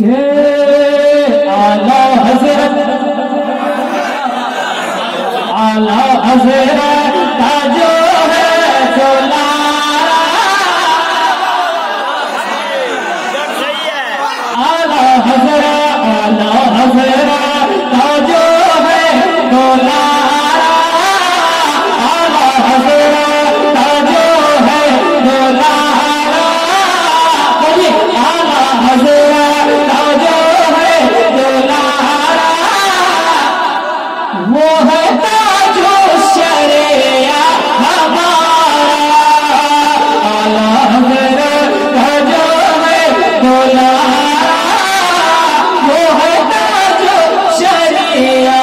आला हजरत का जो है चोला आला हजरत का जो है चोला आला हजरत का जो है चोला आला हजरत का जो है चोला वो है ताजो शरिया हमारा आला हजरत का जो है चोला वो है ताजो शरिया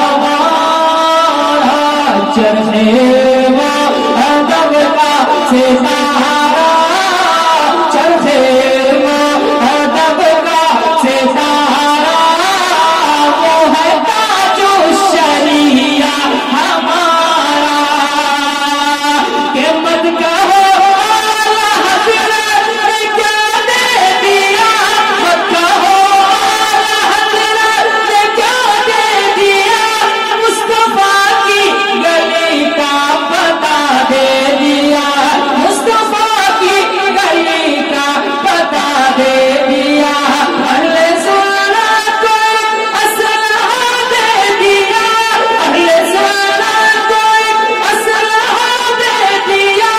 हमारा चढ़े वो अदब का सितारा चढ़े वो अदब का सितारा वो है ताजो शरिया हमारा के मत कहो आला हजरत ने क्या दे दिया मत कहो आला हजरत ने क्या दे दिया मुस्तफा की गली का पता दे दिया मुस्तफा की गली का पता दे दिया अहले सुन्ना को असलहा दे दिया अहले सुन्ना को असलहा दे दिया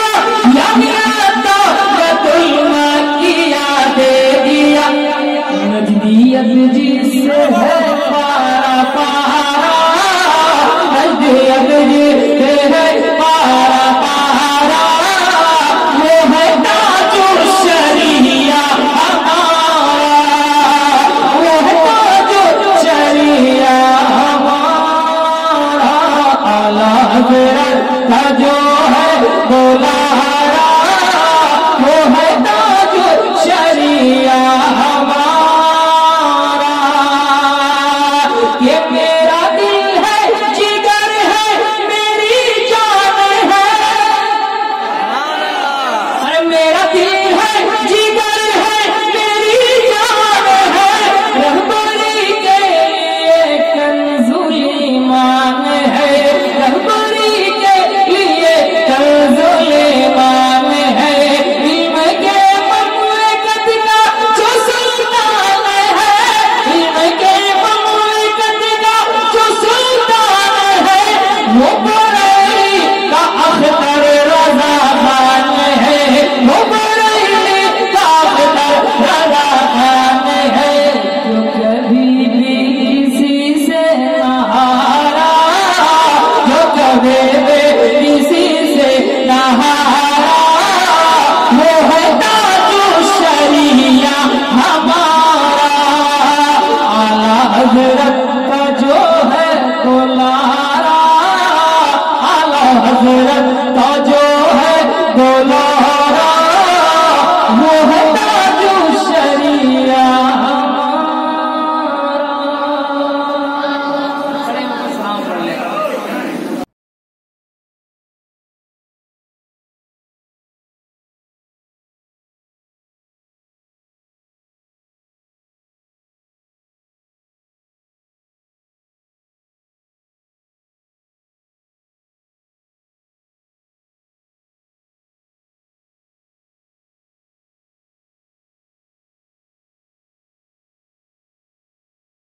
यामियातुल मकिया दे दिया नजदियत जिससे है पारा पारा नजदियत जिससे है पारा पारा वो है ताजो शरिया हमारा वो है ताजो शरिया हमारा आला हजरत का जो है बुलारा वो है ताजो शरिया हमारा ये मेरा दिल है जिगर है मेरी जान है अरे मेरा दिल है जिगर है मेरी जान है रहबरी के लिए कंजुल ईमान है रहबरी के लिए कंजुल ईमान है इल्म के ममलकत का जो सुल्तान है इल्म के ममलकत का जो सुल्तान है वो बरेली का अख्तर रज़ा खान है वो बरेली का अख्तर रज़ा खान है जो कभी भी किसी से न हारा जो कभी